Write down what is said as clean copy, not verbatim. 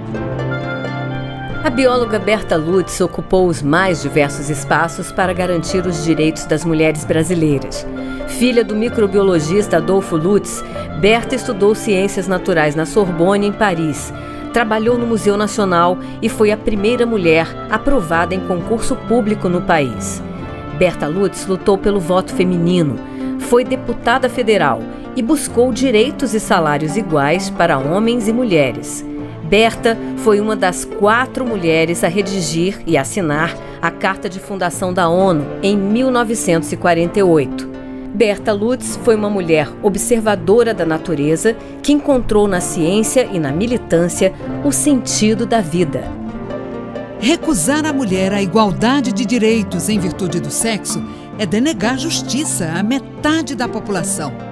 A bióloga Berta Lutz ocupou os mais diversos espaços para garantir os direitos das mulheres brasileiras. Filha do microbiologista Adolfo Lutz, Berta estudou ciências naturais na Sorbonne, em Paris. Trabalhou no Museu Nacional e foi a primeira mulher aprovada em concurso público no país. Berta Lutz lutou pelo voto feminino, foi deputada federal e buscou direitos e salários iguais para homens e mulheres. Berta foi uma das 4 mulheres a redigir e assinar a Carta de Fundação da ONU em 1948. Berta Lutz foi uma mulher observadora da natureza que encontrou na ciência e na militância o sentido da vida. Recusar à mulher a igualdade de direitos em virtude do sexo é denegar justiça à metade da população.